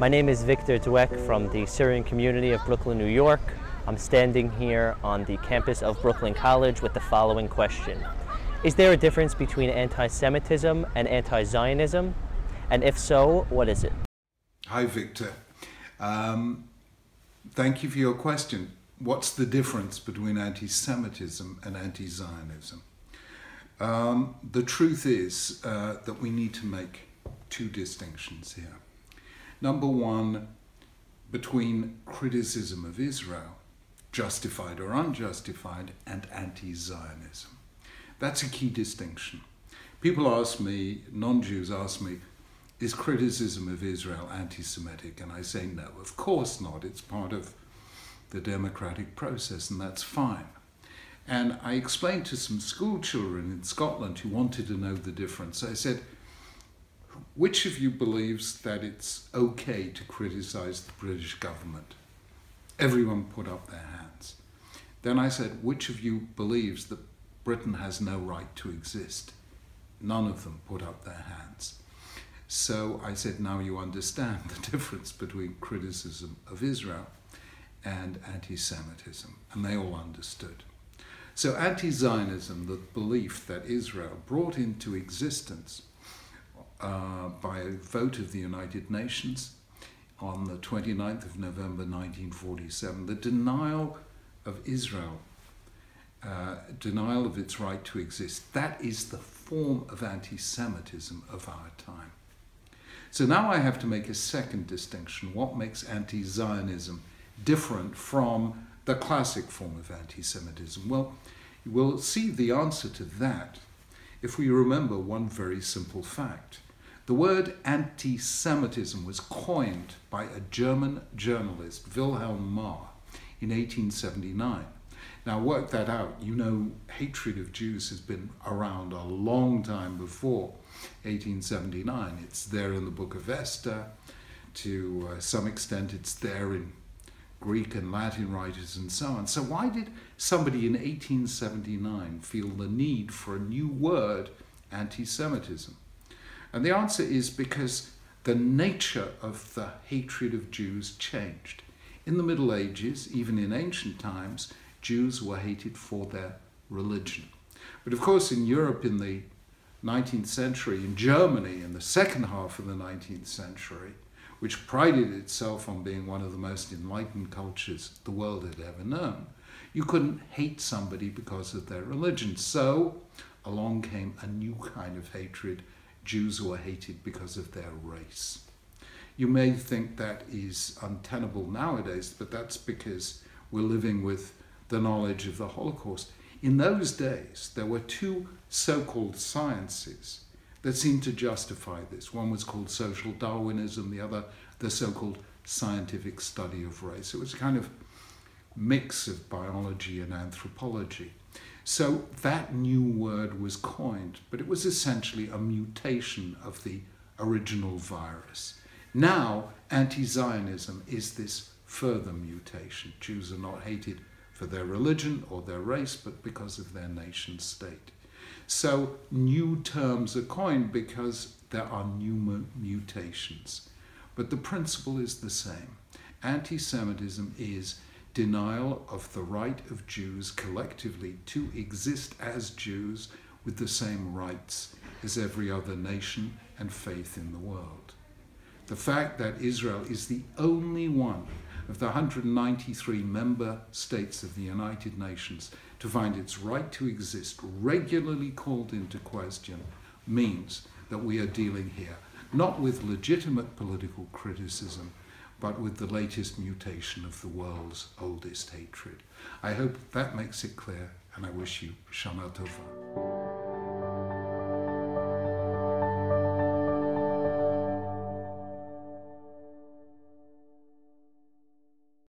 My name is Victor Dweck from the Syrian community of Brooklyn, New York. I'm standing here on the campus of Brooklyn College with the following question. Is there a difference between anti-Semitism and anti-Zionism? And if so, what is it? Hi, Victor. Thank you for your question. What's the difference between anti-Semitism and anti-Zionism? The truth is that we need to make two distinctions here. Number one, between criticism of Israel, justified or unjustified, and anti-Zionism. That's a key distinction. People ask me, non-Jews ask me, is criticism of Israel anti-Semitic? And I say no, of course not. It's part of the democratic process, and that's fine. And I explained to some school children in Scotland who wanted to know the difference. I said, which of you believes that it's okay to criticize the British government? Everyone put up their hands. Then I said, which of you believes that Britain has no right to exist? None of them put up their hands. So I said, now you understand the difference between criticism of Israel and anti-Semitism. And they all understood. So anti-Zionism, the belief that Israel brought into existence by a vote of the United Nations on the 29th of November 1947, the denial of Israel, denial of its right to exist, that is the form of anti-Semitism of our time. So now I have to make a second distinction. What makes anti-Zionism different from the classic form of anti-Semitism? Well, we'll see the answer to that if we remember one very simple fact. The word anti-Semitism was coined by a German journalist, Wilhelm Marr, in 1879. Now work that out. You know, hatred of Jews has been around a long time before 1879. It's there in the book of Esther. To some extent, it's there in Greek and Latin writers and so on. So why did somebody in 1879 feel the need for a new word, anti-Semitism? And the answer is because the nature of the hatred of Jews changed. In the Middle Ages, even in ancient times, Jews were hated for their religion. But of course, in Europe in the 19th century, in Germany in the second half of the 19th century, which prided itself on being one of the most enlightened cultures the world had ever known, you couldn't hate somebody because of their religion. So along came a new kind of hatred. Jews were hated because of their race. You may think that is untenable nowadays, but that's because we're living with the knowledge of the Holocaust. In those days, there were two so-called sciences that seemed to justify this. One was called social Darwinism, the other the so-called scientific study of race. It was a kind of mix of biology and anthropology. So that new word was coined, but it was essentially a mutation of the original virus. Now, anti-Zionism is this further mutation. Jews are not hated for their religion or their race, but because of their nation state. So new terms are coined because there are new mutations. But the principle is the same. Anti-Semitism is denial of the right of Jews collectively to exist as Jews with the same rights as every other nation and faith in the world. The fact that Israel is the only one of the 193 member states of the United Nations to find its right to exist regularly called into question means that we are dealing here not with legitimate political criticism, but with the latest mutation of the world's oldest hatred. I hope that makes it clear, and I wish you Shana Tova.